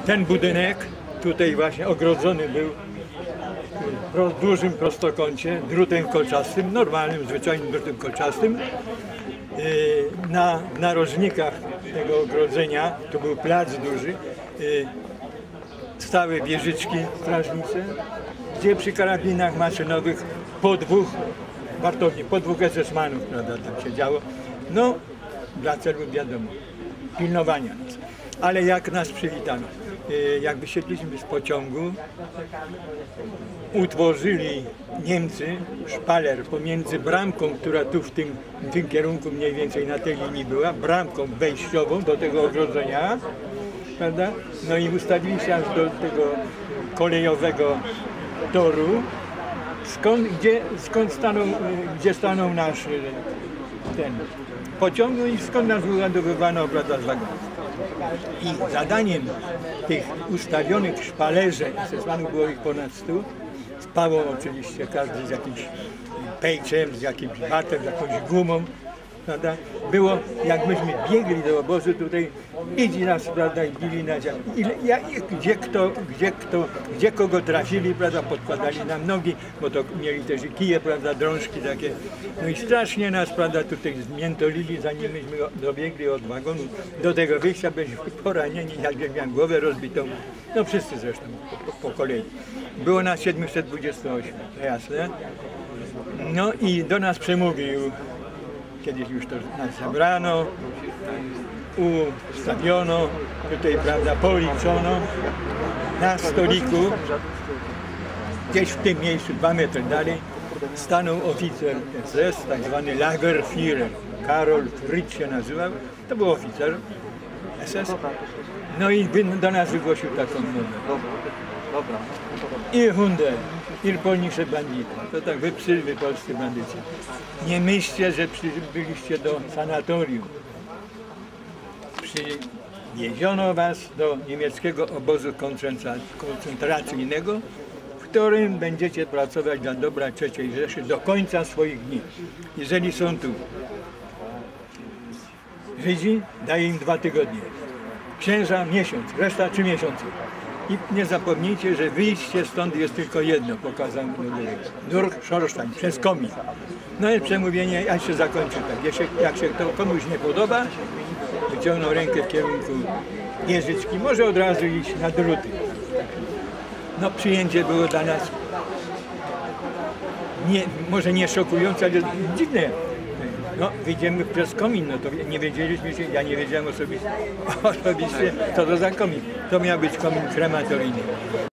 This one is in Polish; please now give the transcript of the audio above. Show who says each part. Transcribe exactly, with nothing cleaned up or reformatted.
Speaker 1: ten budynek tutaj właśnie ogrodzony był w dużym prostokącie, drutem kolczastym, normalnym, zwyczajnym drutem kolczastym. Na narożnikach tego ogrodzenia, to był plac duży, stały wieżyczki strażnicze, gdzie przy karabinach maszynowych po dwóch wartowni, po dwóch esesmanów, prawda, tam się działo. No, dla celów wiadomo, pilnowania nas. Ale jak nas przywitano? Jak wysiedliśmy z pociągu, utworzyli Niemcy szpaler pomiędzy bramką, która tu w tym, w tym kierunku mniej więcej na tej linii była, bramką wejściową do tego ogrodzenia, prawda? No i ustawili się aż do tego kolejowego toru, skąd, gdzie, skąd stanął, gdzie stanął nasz ten pociąg, no i skąd nas wyładowywano, prawda, z wagonów. I zadaniem tych ustawionych w szpalerze, esesmanów było ich ponad stu, spało oczywiście każdy z jakimś pejczem, z jakimś batem, z jakąś gumą, prawda? Było, jak myśmy biegli do obozu tutaj, bili nas, prawda, i bili nas, ile, jak, gdzie kto, gdzie kto, gdzie kogo trafili, prawda, podkładali nam nogi, bo to mieli też i kije, prawda, drążki takie, no i strasznie nas, prawda, tutaj zmiętolili, zanim myśmy dobiegli od wagonu do tego wyjścia, byliśmy poranieni, jak miałem głowę rozbitą, no wszyscy zresztą, po, po, po kolei. Było nas siedemset dwadzieścia osiem, to jasne, no i do nas przemówił. Kiedyś już to nas zabrano, ustawiono, tutaj, prawda, policzono. Na stoliku, gdzieś w tym miejscu, dwa metry dalej, stanął oficer S S, tak zwany Lagerführer. Karol Fritz się nazywał, to był oficer S S. No i do nas wygłosił taką mowę. I Hunde, ihr polnische Banditen. To tak, wy psy, wy polscy bandyci. Nie myślcie, że byliście do sanatorium. Przywieziono was do niemieckiego obozu koncentracyjnego, w którym będziecie pracować dla dobra trzeciej Rzeszy do końca swoich dni. Jeżeli są tu Żydzi, daje im dwa tygodnie. Księża miesiąc, reszta trzy miesiące. I nie zapomnijcie, że wyjście stąd jest tylko jedno, pokazał Durch Schornstein, przez komin. No i przemówienie, jak się zakończy tak, jak się, jak się to komuś nie podoba, wyciągnął rękę w kierunku wieżyczki, może od razu iść na druty. No przyjęcie było dla nas nie, może nie szokujące, ale dziwne. No, wyjdziemy przez komin, no to nie wiedzieliśmy się, ja nie wiedziałem osobiście, osobiście co to za komin. To miał być komin krematoryjny.